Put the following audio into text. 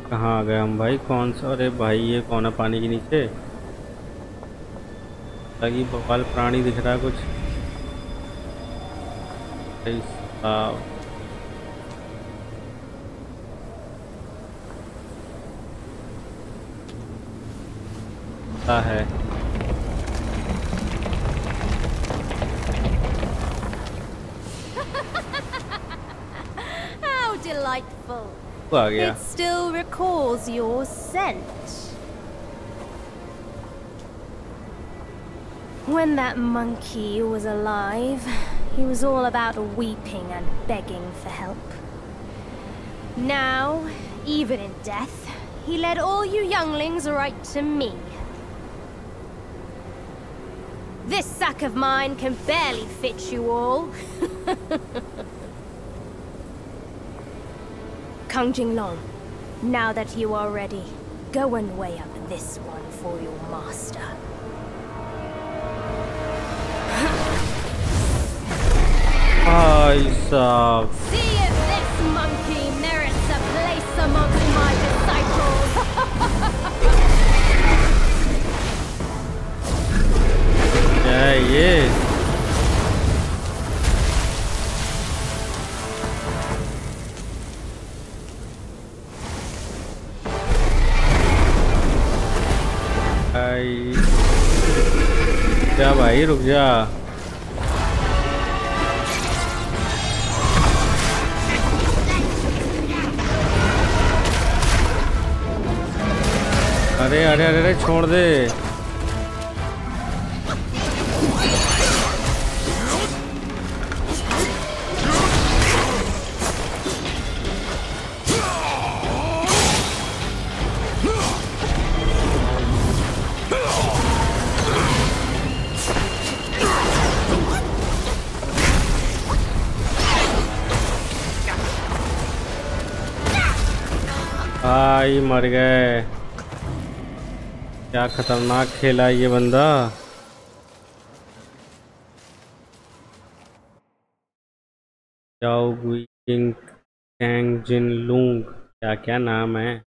कहाँ आ गए हम भाई? कौन सा? अरे भाई ये कौन है पानी के नीचे? लगी बवाल प्राणी दिख रहा है कुछ। भाई साहब। क्या है? How delightful. वो आ गया। It still recalls your scent. When that monkey was alive, he was all about weeping and begging for help. Now, even in death, he led all you younglings right to me. This sack of mine can barely fit you all. Kang-Jin, now that you are ready, go and weigh up this one for your master. भाई साहब। See if this monkey merits a place amongst my disciples. क्या है ये? भाई क्या भाई, रुक जा। अरे अरे अरे अरे छोड़ दे। भाई मर गए। क्या खतरनाक खेला ये बंदा। जाओ गुइंग कैंग जिन लूंग, क्या क्या नाम है।